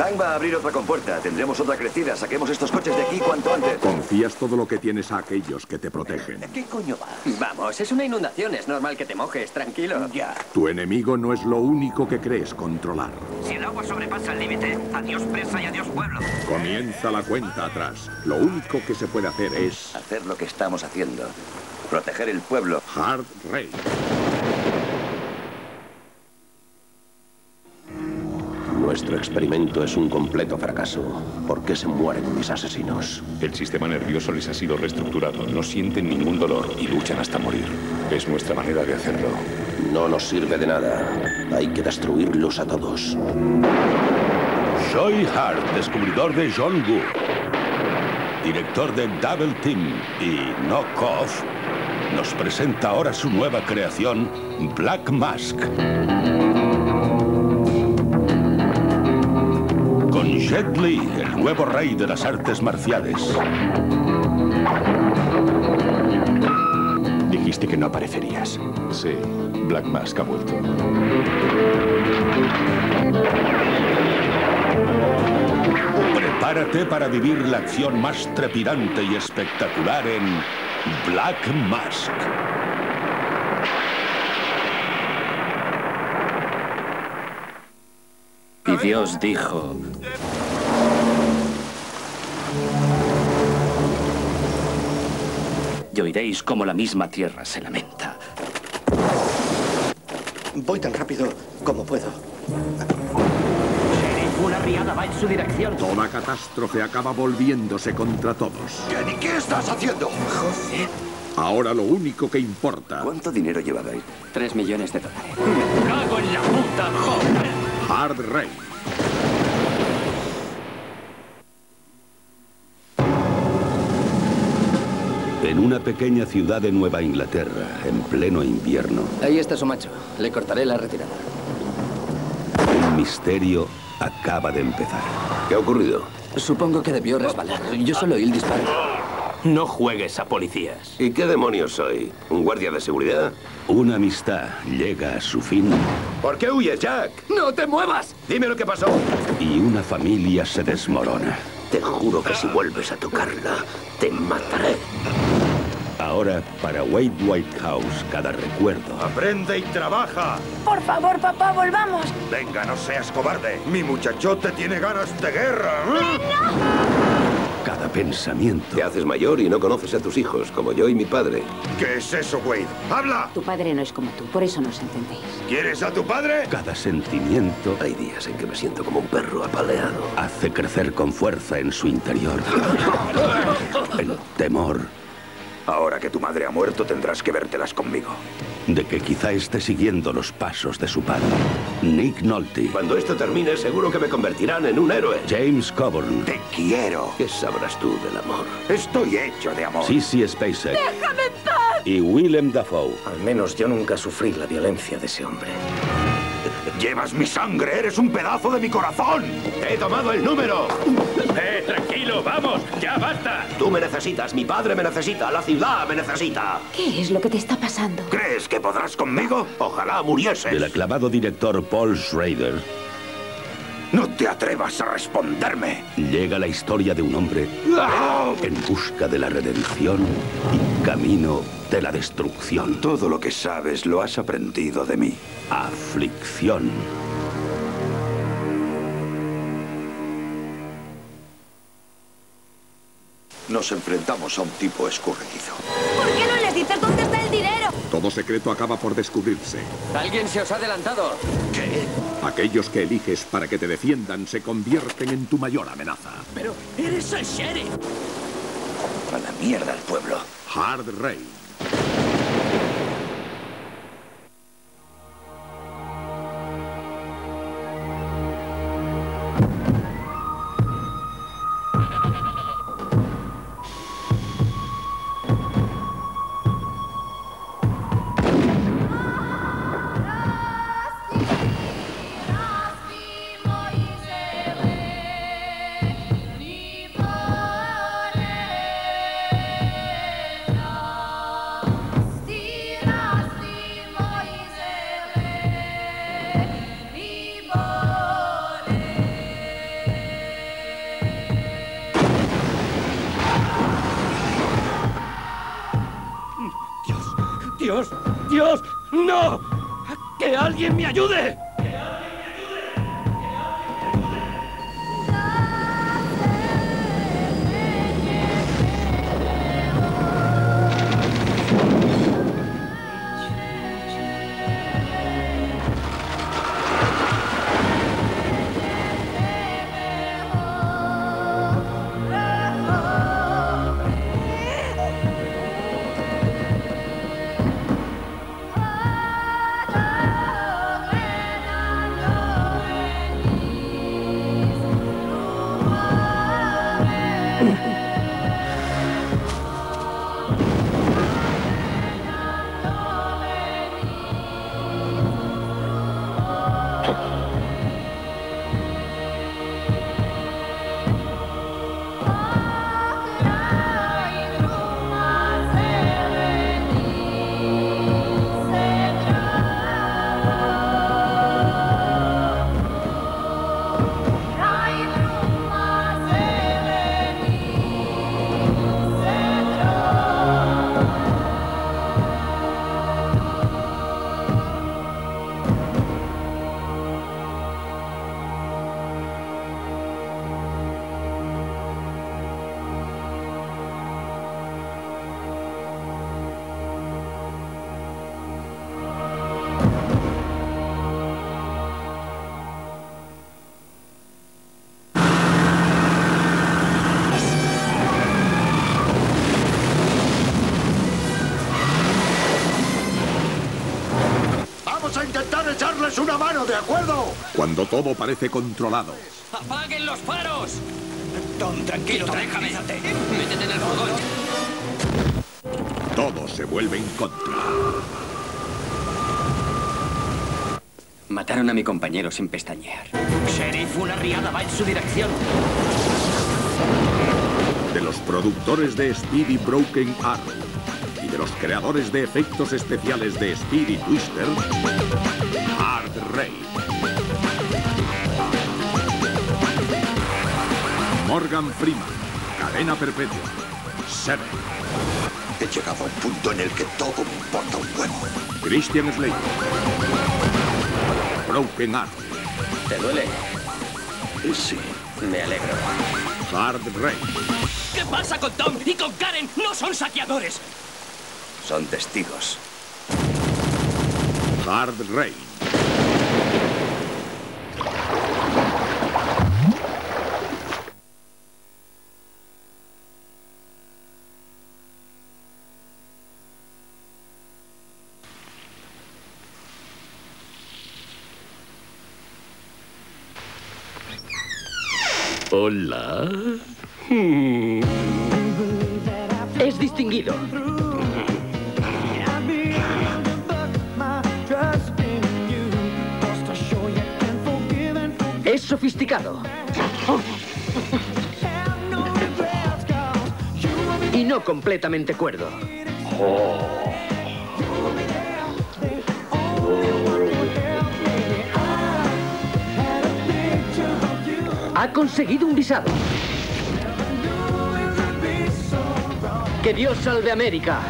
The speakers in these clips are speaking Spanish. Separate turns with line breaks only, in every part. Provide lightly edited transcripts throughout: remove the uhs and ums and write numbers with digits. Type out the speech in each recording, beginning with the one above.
Hank va a abrir otra compuerta. Tendremos otra crecida. Saquemos estos coches de aquí cuanto antes.
Confías todo lo que tienes a aquellos que te protegen.
¿Qué coño va?
Vamos, es una inundación. Es normal que te mojes, tranquilo.
Ya.
Tu enemigo no es lo único que crees controlar.
Si el agua sobrepasa el límite, adiós presa y adiós pueblo.
Comienza la cuenta atrás. Lo único que se puede hacer es...
Hacer lo que estamos haciendo. Proteger el pueblo.
Hard Rain.
Nuestro experimento es un completo fracaso. ¿Por qué se mueren mis asesinos?
El sistema nervioso les ha sido reestructurado. No sienten ningún dolor y luchan hasta morir. Es nuestra manera de hacerlo.
No nos sirve de nada. Hay que destruirlos a todos.
Soy Hart, descubridor de John Woo, director de Double Team y Knock Off. Nos presenta ahora su nueva creación, Black Mask. Con Jet Li, el nuevo rey de las artes marciales.
Dijiste que no aparecerías. Sí, Black Mask ha vuelto.
Prepárate para vivir la acción más trepidante y espectacular en Black Mask.
Y Dios dijo... Y oiréis como la misma tierra se lamenta.
Voy tan rápido como puedo.
Una riada va en su dirección.
Toda catástrofe acaba volviéndose contra todos.
¿Kenny, qué estás haciendo? Joder.
Ahora lo único que importa...
¿Cuánto dinero llevabais?
3 millones de dólares.
¡Me cago en la puta, joder!
Hard Rain.
En una pequeña ciudad de Nueva Inglaterra, en pleno invierno,
Ahí está su macho. Le cortaré la retirada.
un misterio acaba de empezar.
¿Qué ha ocurrido?
Supongo que debió resbalar. Yo solo oí el disparo.
No juegues a policías.
¿Y qué demonios soy? ¿Un guardia de seguridad?
Una amistad llega a su fin
¿Por qué huyes, Jack?
¡No te muevas!
Dime lo que pasó.
y una familia se desmorona.
Te juro que si vuelves a tocarla, te mataré.
Ahora, para Wade Whitehouse, cada recuerdo
¡Aprende y trabaja!
Por favor, papá, volvamos.
Venga, no seas cobarde. Mi muchachote tiene ganas de guerra.
cada pensamiento,
Te haces mayor y no conoces a tus hijos, como yo y mi padre.
¿Qué es eso, Wade? ¡Habla!
Tu padre no es como tú, por eso no os entendéis.
¿Quieres a tu padre?
cada sentimiento
Hay días en que me siento como un perro apaleado.
hace crecer con fuerza en su interior el temor
Ahora que tu madre ha muerto, tendrás que vértelas conmigo.
de que quizá esté siguiendo los pasos de su padre. Nick Nolte,
Cuando esto termine, seguro que me convertirán en un héroe.
James Coburn,
¡Te quiero!
¿Qué sabrás tú del amor?
Estoy hecho de amor.
Sissy Spacek y Willem Dafoe.
Al menos yo nunca sufrí la violencia de ese hombre.
¡Llevas mi sangre! ¡Eres un pedazo de mi corazón!
¡He tomado el número!
Tranquilo, vamos, ya basta.
Tú me necesitas, mi padre me necesita, la ciudad me necesita.
¿Qué es lo que te está pasando?
¿Crees que podrás conmigo?
Ojalá murieses.
Del aclamado director Paul Schrader
¡No te atrevas a responderme!
llega la historia de un hombre
¡Ah!
en busca de la redención y camino de la destrucción.
Todo lo que sabes lo has aprendido de mí.
Aflicción.
Nos enfrentamos a un tipo escurridizo.
¿Por qué no les dices dónde está el dinero?
Todo secreto acaba por descubrirse.
¡Alguien se os ha adelantado!
¿Qué?
Aquellos que eliges para que te defiendan se convierten en tu mayor amenaza.
Pero eres el sheriff.
A la mierda el pueblo.
Hard Rain.
¡Muero! ¡Que alguien me ayude!
¡Echarles una mano, de acuerdo! Cuando todo parece controlado.
¡Apaguen los faros!
Tom, tranquilo, déjame.
¡Métete en el furgón!
Todo se vuelve en contra.
Mataron a mi compañero sin pestañear.
Sheriff, una riada va en su dirección.
De los productores de Speed y Broken Arrow y de los creadores de efectos especiales de Speed y Twister, Hard Rain. Morgan Freeman, cadena perpetua. Seven.
He llegado a un punto en el que todo me importa un huevo.
Christian Slater. Broken Arrow.
¿Te duele?
Sí.
Me alegro.
Hard Rain.
¿Qué pasa con Tom y con Karen? ¡No son saqueadores!
Son testigos.
Hard Rain.
Hola. Es distinguido. Es sofisticado. Y no completamente cuerdo. Ha conseguido un visado. ¡Que Dios salve América!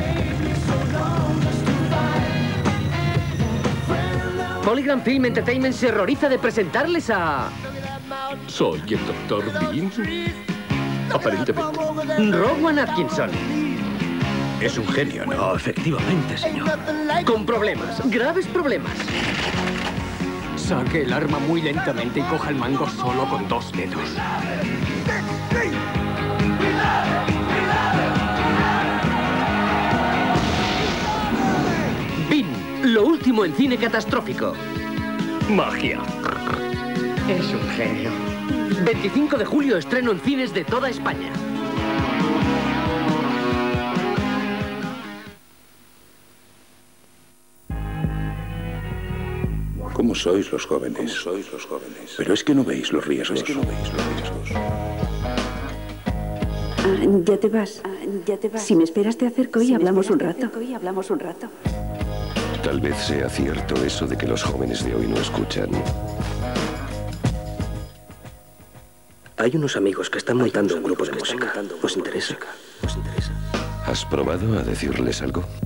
Polygram Film Entertainment se horroriza de presentarles a...
Soy el Dr. Bean. Aparentemente.
Rowan Atkinson.
Es un genio, ¿no? Efectivamente, señor.
Con problemas, graves problemas.
Saque el arma muy lentamente y coja el mango solo con 2 dedos.
Bean, lo último en cine catastrófico.
Magia.
Es un genio. 25 de julio, estreno en cines de toda España.
¿Cómo sois los jóvenes? Pero es que no veis los riesgos.
Ya te vas. Si me esperas te acerco y hablamos un rato.
Tal vez sea cierto eso de que los jóvenes de hoy no escuchan.
Hay unos amigos que están montando un grupo de música. ¿Os interesa?
¿Has probado a decirles algo?